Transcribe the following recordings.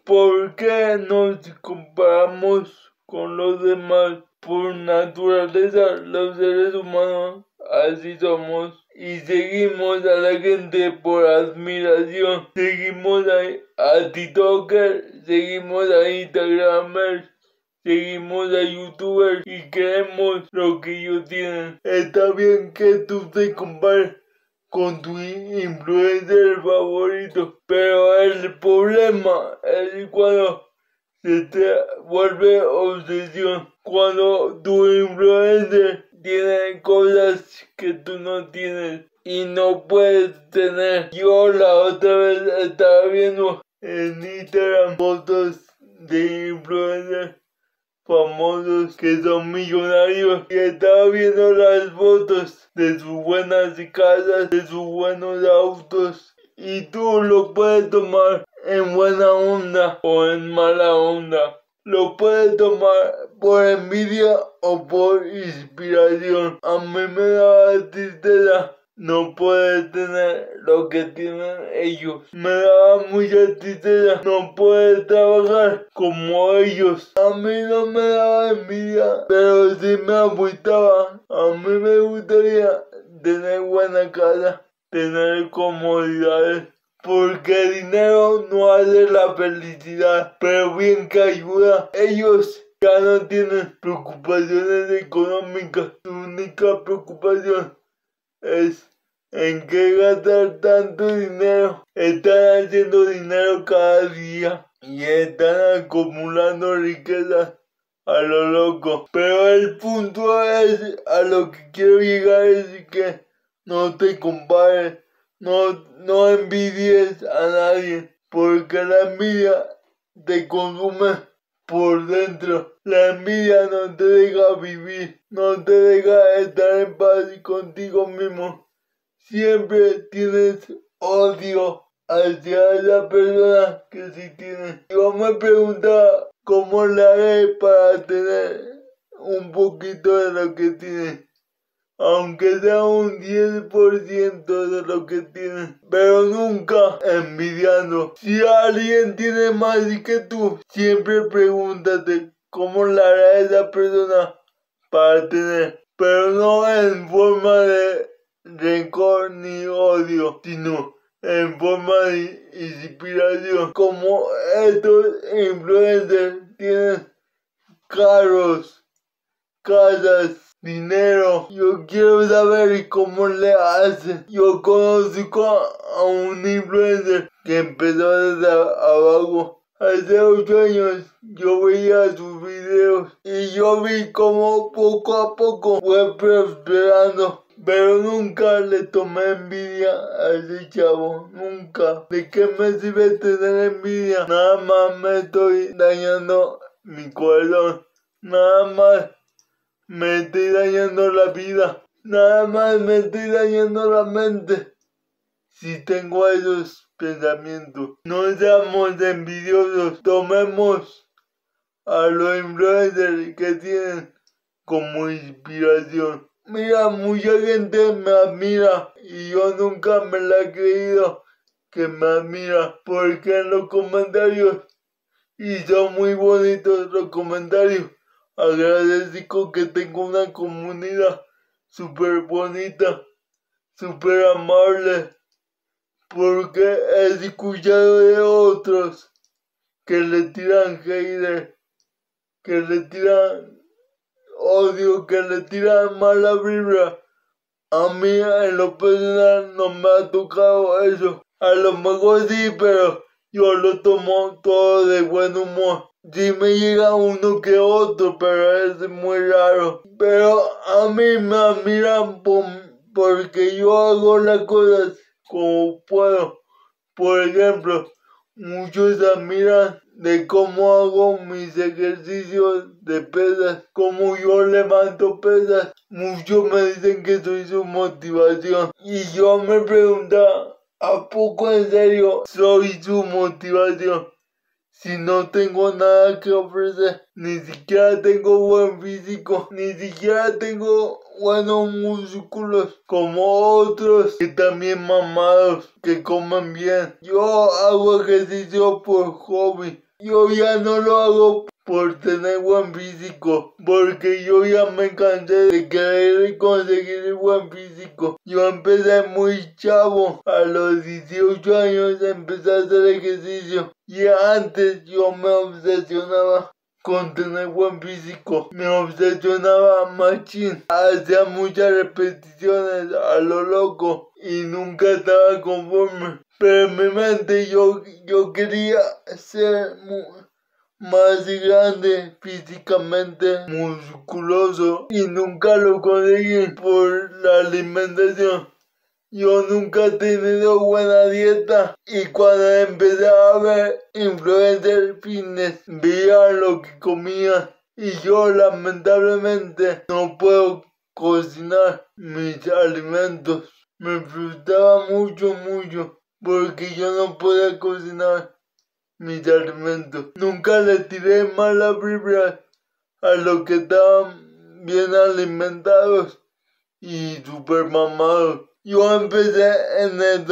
¿Por qué nos comparamos con los demás? Por naturaleza, los seres humanos así somos y seguimos a la gente por admiración. Seguimos a TikTokers, seguimos a Instagramers, seguimos a YouTubers y queremos lo que ellos tienen. Está bien que tú te compares con tu influencer favorito, pero el problema es cuando se te vuelve obsesión, cuando tu influencer tiene cosas que tú no tienes y no puedes tener. Yo la otra vez estaba viendo en Instagram fotos de influencers famosos que son millonarios y estaba viendo las fotos de sus buenas casas, de sus buenos autos y tú lo puedes tomar en buena onda o en mala onda. Lo puedes tomar por envidia o por inspiración. A mí me daba tristeza no poder tener lo que tienen ellos. Me daba mucha tristeza no poder trabajar como ellos. A mí no me daba envidia, pero sí me agüitaba. A mí me gustaría tener buena casa, tener comodidades. Porque el dinero no hace la felicidad, pero bien que ayuda. Ellos ya no tienen preocupaciones económicas. Su única preocupación es en qué gastar tanto dinero. Están haciendo dinero cada día y están acumulando riquezas a lo loco. Pero el punto es, a lo que quiero llegar es que no te compares. No envidies a nadie, porque la envidia te consume por dentro. La envidia no te deja vivir, no te deja estar en paz contigo mismo. Siempre tienes odio hacia esa persona que sí tienes. Yo me preguntaba cómo le haré para tener un poquito de lo que tienes. Aunque sea un 10% de lo que tienes, pero nunca envidiando. Si alguien tiene más que tú, siempre pregúntate cómo le hará esa persona para tener, pero no en forma de rencor ni odio, sino en forma de inspiración. Como estos influencers tienen carros, casas, dinero. Yo quiero saber cómo le hace. Yo conozco a un influencer que empezó desde abajo. Hace 8 años yo veía sus videos y yo vi cómo poco a poco fue prosperando. Pero nunca le tomé envidia a ese chavo, nunca. ¿De qué me sirve tener envidia? Nada más me estoy dañando mi corazón. Nada más me estoy dañando la vida. Nada más me estoy dañando la mente. Si tengo esos pensamientos. No seamos envidiosos. Tomemos a los influencers que tienen como inspiración. Mira, mucha gente me admira y yo nunca me la he creído que me admira. Porque en los comentarios, y son muy bonitos los comentarios, agradezco que tengo una comunidad súper bonita, súper amable, porque he escuchado de otros que le tiran hater, que le tiran odio, que le tiran mala vibra. A mí en lo personal no me ha tocado eso. A lo mejor sí, pero yo lo tomo todo de buen humor. Sí me llega uno que otro, pero es muy raro. Pero a mí me admiran porque yo hago las cosas como puedo. Por ejemplo, muchos admiran de cómo hago mis ejercicios de pesas, cómo yo levanto pesas. Muchos me dicen que soy su motivación. Y yo me preguntaba, ¿a poco en serio soy su motivación? Si no tengo nada que ofrecer, ni siquiera tengo buen físico, ni siquiera tengo buenos músculos como otros que también mamados, que comen bien. Yo hago ejercicio por hobby, yo ya no lo hago por tener buen físico, porque yo ya me cansé de querer conseguir el buen físico. Yo empecé muy chavo, a los 18 años empecé a hacer ejercicio y antes yo me obsesionaba con tener buen físico, me obsesionaba machín, hacía muchas repeticiones a lo loco y nunca estaba conforme. Pero en mi mente yo quería ser más grande físicamente, musculoso, y nunca lo conseguí por la alimentación. Yo nunca he tenido buena dieta y cuando empecé a ver influencer fitness, veía lo que comía y yo lamentablemente no puedo cocinar mis alimentos. Me frustraba mucho porque yo no podía cocinar mis alimentos. Nunca le tiré malas vibras a los que estaban bien alimentados y super mamados. Yo empecé en el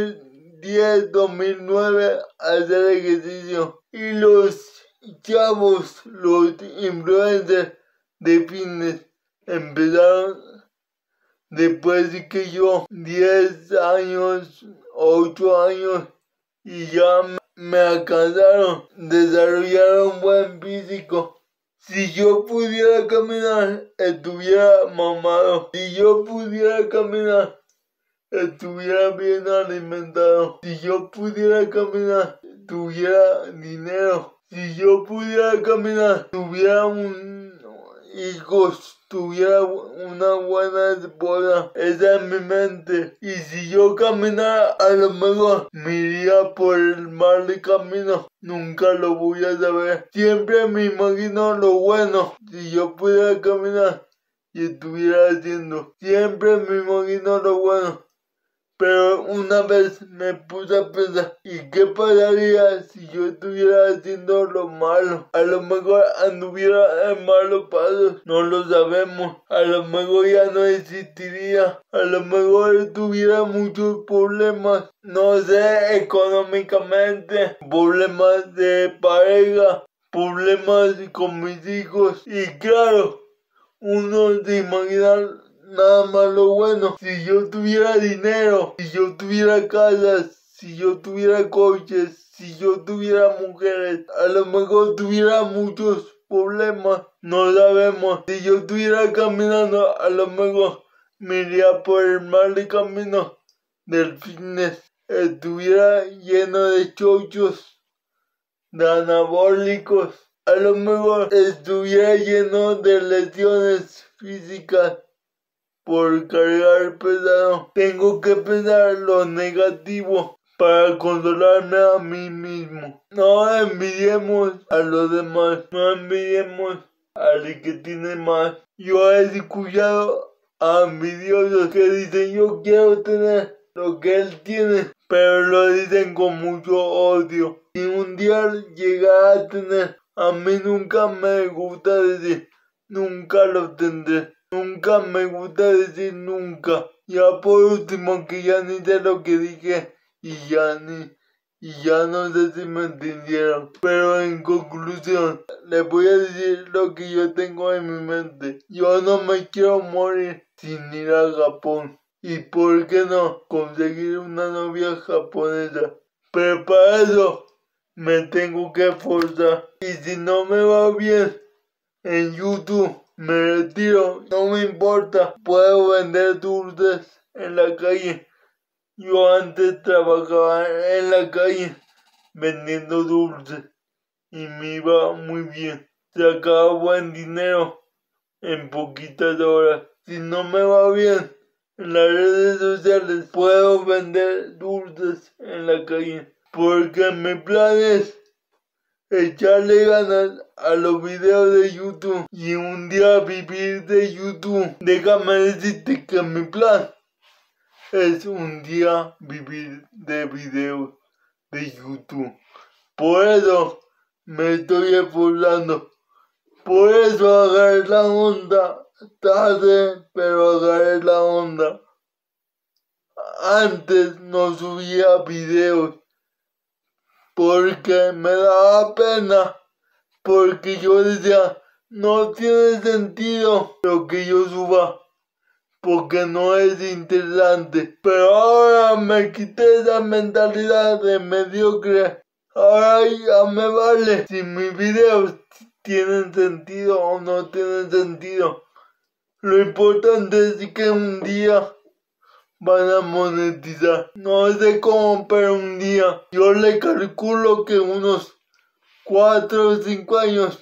2010-2009 a hacer ejercicio y los chavos, los influencers de fitness empezaron después de que yo 10 años, 8 años y ya me alcanzaron, desarrollaron buen físico. Si yo pudiera caminar, estuviera mamado. Si yo pudiera caminar, estuviera bien alimentado. Si yo pudiera caminar, tuviera dinero. Si yo pudiera caminar, tuviera hijos, tuviera una buena esposa. Esa es mi mente. Y si yo caminara, a lo mejor me iría por el mal camino. Nunca lo voy a saber. Siempre me imagino lo bueno. Si yo pudiera caminar y estuviera haciendo. Siempre me imagino lo bueno. Pero una vez me puse a pensar, ¿y qué pasaría si yo estuviera haciendo lo malo? A lo mejor anduviera en malos pasos, no lo sabemos. A lo mejor ya no existiría. A lo mejor tuviera muchos problemas, no sé, económicamente, problemas de pareja, problemas con mis hijos. Y claro, uno se imagina nada más lo bueno. Si yo tuviera dinero, si yo tuviera casas, si yo tuviera coches, si yo tuviera mujeres, a lo mejor tuviera muchos problemas, no sabemos. Si yo estuviera caminando, a lo mejor me iría por el mal camino del fitness. Estuviera lleno de chochos, de anabólicos. A lo mejor estuviera lleno de lesiones físicas por cargar pesado. Tengo que pensar lo negativo para consolarme a mí mismo. No envidiemos a los demás, no envidiemos al que tiene más. Yo he escuchado a envidiosos que dicen yo quiero tener lo que él tiene, pero lo dicen con mucho odio. Si un día llegara a tener, a mí nunca me gusta decir nunca lo tendré. Nunca me gusta decir nunca. Ya por último que ya ni sé lo que dije y ya no sé si me entendieron. Pero en conclusión, les voy a decir lo que yo tengo en mi mente. Yo no me quiero morir sin ir a Japón. Y por qué no conseguir una novia japonesa. Pero para eso me tengo que esforzar. Y si no me va bien en YouTube, me retiro, no me importa, puedo vender dulces en la calle. Yo antes trabajaba en la calle vendiendo dulces y me iba muy bien. Sacaba buen dinero en poquitas horas. Si no me va bien en las redes sociales, puedo vender dulces en la calle. Porque mi plan es echarle ganas a los videos de YouTube y un día vivir de YouTube. Déjame decirte que mi plan es un día vivir de videos de YouTube. Por eso me estoy esforzando. Por eso agarré la onda tarde, pero agarré la onda. Antes no subía videos porque me daba pena, porque yo decía, no tiene sentido lo que yo suba, porque no es interesante. Pero ahora me quité esa mentalidad de mediocre. Ahora ya me vale si mis videos tienen sentido o no tienen sentido. Lo importante es que un día van a monetizar. No sé cómo, pero un día. Yo le calculo que unos 4 o 5 años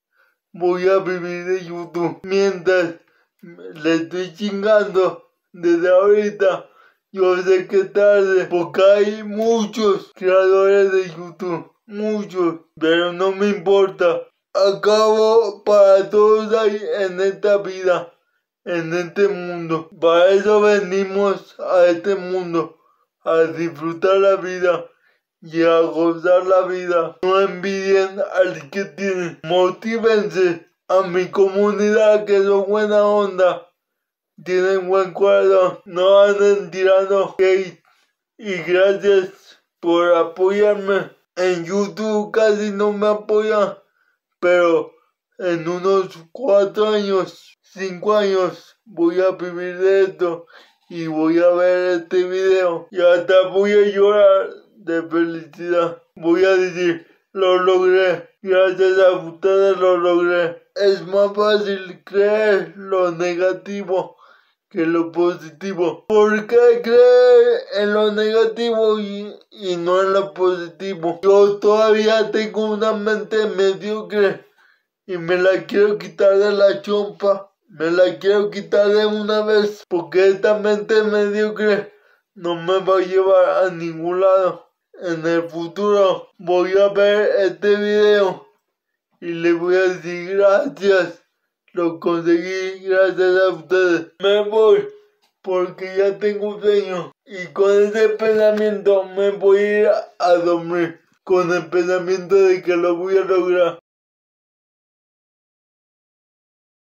voy a vivir de YouTube. Mientras le estoy chingando desde ahorita. Yo sé que tarde, porque hay muchos creadores de YouTube. Muchos. Pero no me importa. Acabo para todos hay en esta vida. En este mundo. Para eso venimos a este mundo, a disfrutar la vida y a gozar la vida. No envidien al que tiene. Motívense a mi comunidad que son buena onda. Tienen buen corazón. No anden tirando hate. Y gracias por apoyarme. En YouTube casi no me apoyan. Pero en unos 4 años, 5 años, voy a vivir de esto y voy a ver este video y hasta voy a llorar de felicidad. Voy a decir, lo logré, gracias a ustedes lo logré. Es más fácil creer lo negativo que lo positivo. ¿Por qué creer en lo negativo y no en lo positivo? Yo todavía tengo una mente mediocre y me la quiero quitar de la chompa. Me la quiero quitar de una vez porque esta mente mediocre no me va a llevar a ningún lado. En el futuro voy a ver este video y le voy a decir gracias. Lo conseguí gracias a ustedes. Me voy porque ya tengo sueño y con ese pensamiento me voy a ir a dormir. Con el pensamiento de que lo voy a lograr.